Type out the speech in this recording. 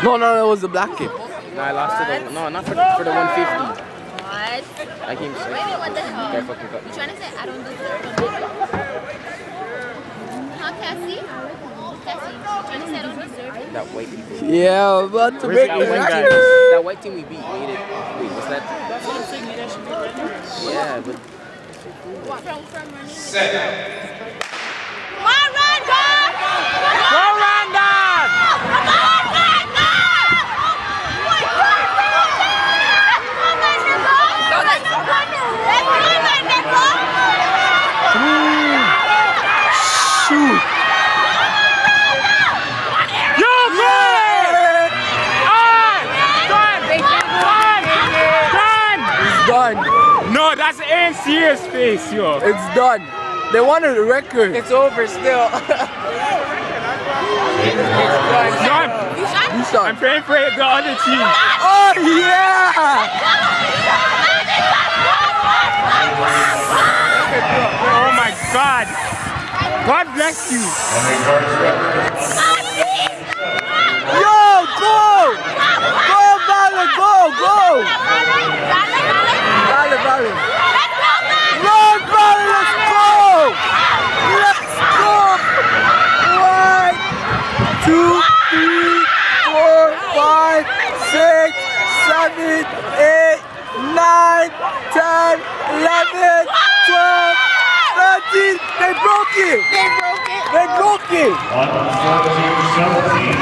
No, it was the black kid. No, I lost to the... No, not for the 150. What? I came second. Wait, what the hell? Guy fucking cut me. You trying to say I don't do third? Huh, Cassie? Cassie, you trying to say I don't deserve it? That white people. Yeah, I'm about to break that the one guy? record. That white team we beat made it. Wait, what's that? That's what I'm saying. You guys should be right there. Yeah, but... From running. Set. Come on, run, dog! Go, Randall! Come on, run, dog! Shoot. You good! It's done. No, that's an serious face, yo. It's done. They wanted a record. It's over still. Done. You saw I'm it. praying for the other team. Oh, yeah! Oh my God. God bless you. Yo, go! Go, Valen, go! Valen. Run, Valen, let's go! Let's go! 1, 2, 3, 4, 5, 6, 7, 8, 9, 10, 11, 12, 13. They broke it! They broke it. They broke it! 1, 14, 17.